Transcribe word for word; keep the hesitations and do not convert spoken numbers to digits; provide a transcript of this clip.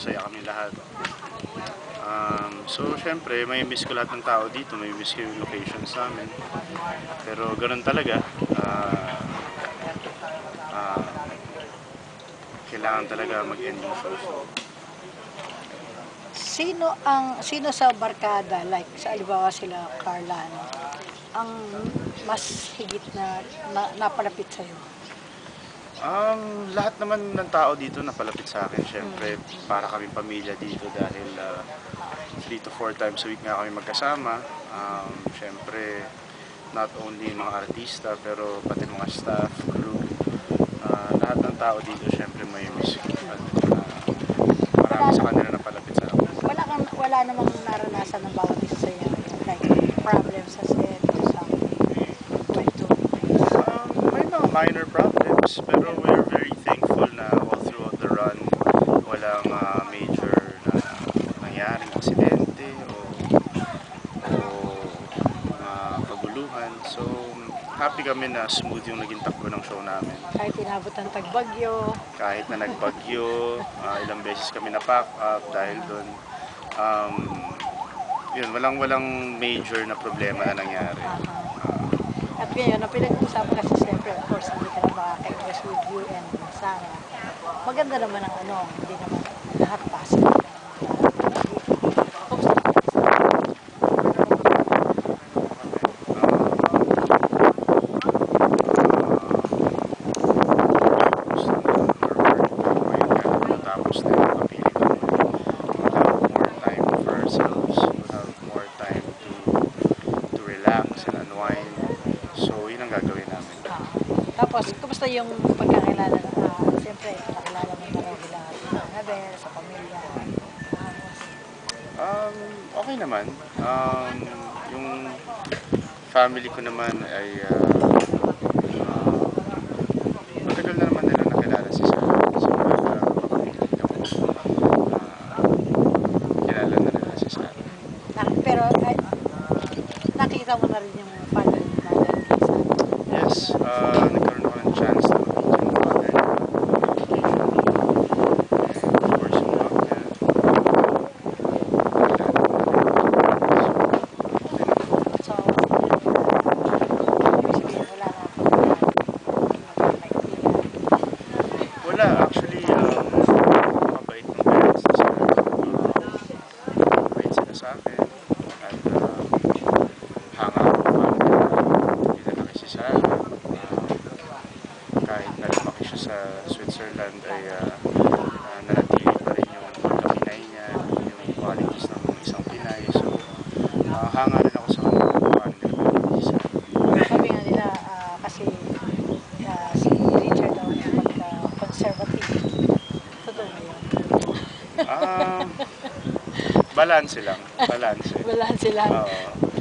masaya kami lahat. Um, so, syempre, may miss ko lahat ng tao dito, may miss ko yung locations namin. Pero ganun talaga. Uh, uh, kailangan talaga mag-end yung show. Sino ang sino sa barkada, like sa alibawa sila Carla, ano, ang mas higit na, na napalapit sa'yo? Um, lahat naman ng tao dito napalapit sa akin. Syempre, para kami pamilya dito dahil uh, three to four times a week nga kami magkasama. Um, syempre, not only mga artista, pero pati mga staff, crew. Uh, lahat ng tao dito, syempre may music. At uh, marami sa kanila napalapit sa akin. Wala, kang, wala namang naranasan ng bawat isa sa'yo, like problems sa set, sa kwento? Um, may mga minor problems, pero we're very thankful na all throughout the run, walang uh, major na nangyaring aksidente o, o mga paguluhan. So, happy kami na smooth yung naging takbo ng show namin. Kahit inabot ng tagbagyo? Kahit na nagbagyo, uh, ilang beses kami na-pack up dahil doon. Um, yun, walang-walang major na problema na nangyari. Uh-huh. At ngayon, ang pinag-uusapan kasi siyempre, of course, hindi ka na makaka-impress with you and Sarah. Maganda naman ang ano, hindi naman lahat possible. Tapos, kumusta yung pagkakilala na, uh, siyempre, pagkakilala mo na nila sa Anabel, sa pamilya? Um, okay naman. Um, yung family ko naman ay uh, uh, matagal na naman nila nakilala si Sarah. So, uh, makapilid ako. Uh, kilala na nila si Sarah. Pero, ay, nakikita mo na rin yung family na rin? Yes. Uh, nagkaroon ako ng chance na makita yung father niya. Of course, yung mom niya. So, wala na wala. Actually, um, mabait ng parents na sila. Mabait sila sa akin. At uh, hanga ako pa. Hindi na laki si Sarah. Kahit na lumaki siya sa Switzerland ay uh, uh, nanatili pa rin yung pagka-Pinay niya, yung qualities ng isang Pinay. So, uh, hanga rin ako sa kanila kung paano nila pinag-isa. Sabi nga nila, uh, kasi uh, si Richard daw yung pagka-conservative. Totoo ba yun? Um, balanse lang. Balanse. Balanse lang. Oo.